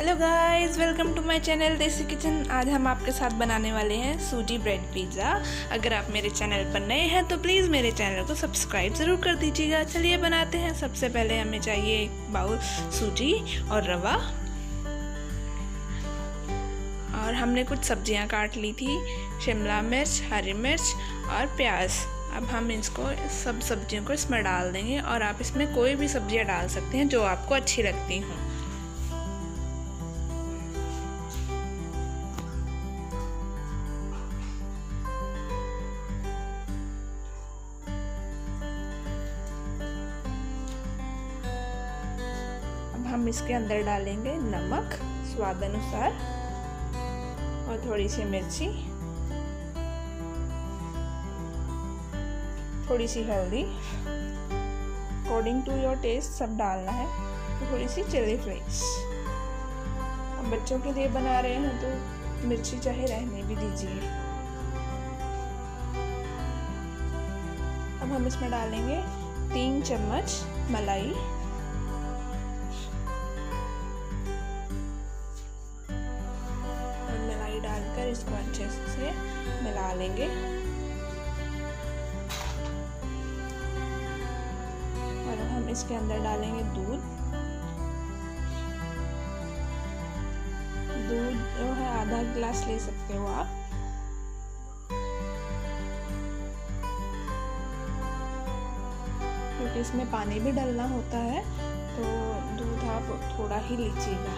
Hello guys, welcome to my channel Desi kitchen. आज हम आपके साथ बनाने वाले हैं सूजी ब्रेड पिज़्ज़ा। अगर आप मेरे चैनल पर नए हैं तो प्लीज़ मेरे चैनल को सब्सक्राइब ज़रूर कर दीजिएगा। चलिए बनाते हैं। सबसे पहले हमें चाहिए एक बाउल सूजी और रवा, और हमने कुछ सब्जियां काट ली थी, शिमला मिर्च, हरी मिर्च और प्याज। अब हम इसको सब सब्जियों को इसमें डाल देंगे, और आप इसमें कोई भी सब्जियां डाल सकते हैं जो आपको अच्छी लगती हों। अब हम इसके अंदर डालेंगे नमक स्वाद अनुसार और थोड़ी सी मिर्ची, थोड़ी सी हल्दी, अकॉर्डिंग टू योर टेस्ट सब डालना है, तो थोड़ी सी चिली फ्लेक्स। अब बच्चों के लिए बना रहे हैं तो मिर्ची चाहे रहने भी दीजिए। अब हम इसमें डालेंगे 3 चम्मच मलाई, और मलाई डालकर इसको अच्छे से मिला लेंगे। और अब हम इसके अंदर डालेंगे दूध जो है आधा गिलास ले सकते हो आप। क्योंकि इसमें पानी भी डालना होता है तो दूध आप थोड़ा ही लीजिएगा।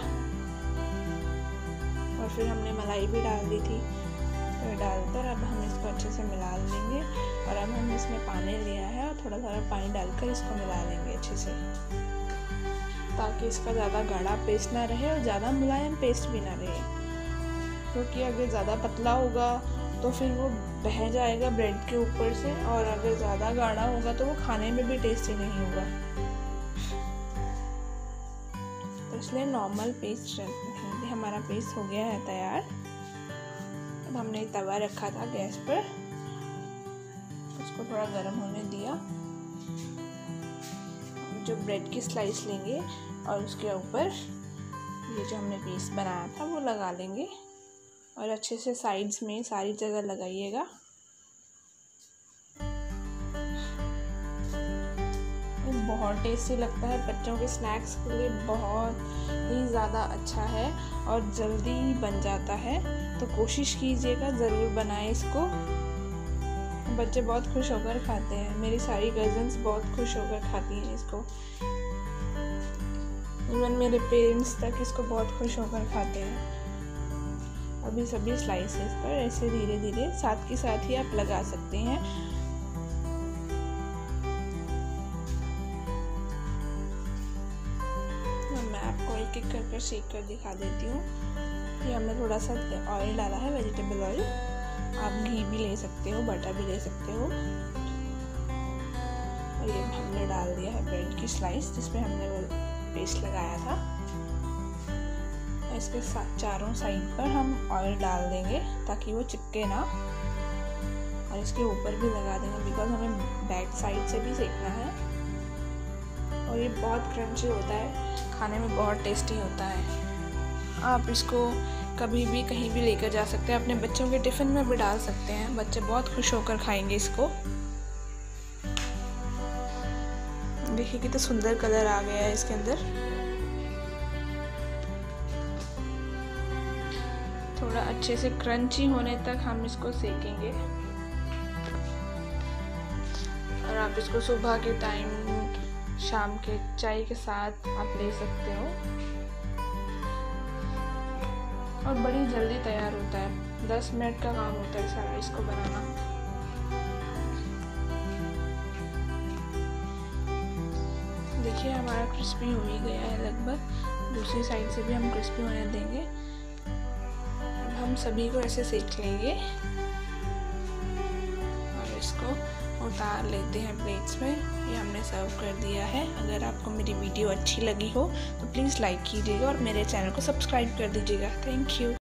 और फिर हमने मलाई भी डाल दी थी, तो डालकर अब हम इसको अच्छे से मिला लेंगे। और अब हम इसमें पानी लिया है और थोड़ा थोड़ा पानी डालकर इसको मिला लेंगे अच्छे से, ताकि इसका ज़्यादा गाढ़ा पेस्ट ना रहे और ज़्यादा मुलायम पेस्ट भी ना रहे। क्योंकि अगर ज़्यादा पतला होगा तो फिर वो बह जाएगा ब्रेड के ऊपर से, और अगर ज़्यादा गाढ़ा होगा तो वो खाने में भी टेस्टी नहीं होगा। तो इसलिए नॉर्मल पेस्ट रखेंगे। हमारा पेस्ट हो गया है तैयार। अब हमने तवा रखा था गैस पर, उसको थोड़ा गर्म होने दिया। जो ब्रेड की स्लाइस लेंगे और उसके ऊपर ये जो हमने पेस्ट बनाया था वो लगा लेंगे, और अच्छे से साइड्स में सारी जगह लगाइएगा। बहुत टेस्टी लगता है, बच्चों के स्नैक्स के लिए बहुत ही ज़्यादा अच्छा है और जल्दी बन जाता है। तो कोशिश कीजिएगा, ज़रूर बनाएं इसको। बच्चे बहुत खुश होकर खाते हैं, मेरी सारी कज़न्स बहुत खुश होकर खाती हैं इसको। इवन मेरे पेरेंट्स तक इसको बहुत खुश होकर खाते हैं। अभी सभी स्लाइसेस पर ऐसे धीरे धीरे साथ के साथ ही आप लगा सकते हैं। मैं आपको एक एक कर सेक कर दिखा देती हूँ। ये हमने थोड़ा सा ऑयल डाला है, वेजिटेबल ऑयल। आप घी भी ले सकते हो, बटर भी ले सकते हो। और ये हमने डाल दिया है ब्रेड की स्लाइस जिसपे हमने वो पेस्ट लगाया था। इसके चारों साइड पर हम ऑयल डाल देंगे ताकि वो चिपके ना, और इसके ऊपर भी लगा देंगे बिकॉज हमें बैक साइड से भी सेकना है। और ये बहुत क्रंची होता है, खाने में बहुत टेस्टी होता है। आप इसको कभी भी कहीं भी लेकर जा सकते हैं, अपने बच्चों के टिफ़िन में भी डाल सकते हैं। बच्चे बहुत खुश होकर खाएंगे इसको। देखिए कितना सुंदर कलर आ गया है इसके अंदर। थोड़ा अच्छे से क्रंची होने तक हम इसको सेकेंगे। और आप इसको सुबह के टाइम, शाम के चाय के साथ आप ले सकते हो, और बड़ी जल्दी तैयार होता है। 10 मिनट का काम होता है सारा इसको बनाना। देखिए हमारा क्रिस्पी हो ही गया है लगभग। दूसरी साइड से भी हम क्रिस्पी होने देंगे। अब हम सभी को ऐसे सेक लेंगे और इसको उतार लेते हैं प्लेट्स में। ये हमने सर्व कर दिया है। अगर आपको मेरी वीडियो अच्छी लगी हो तो प्लीज़ लाइक कीजिएगा और मेरे चैनल को सब्सक्राइब कर दीजिएगा। Thank you.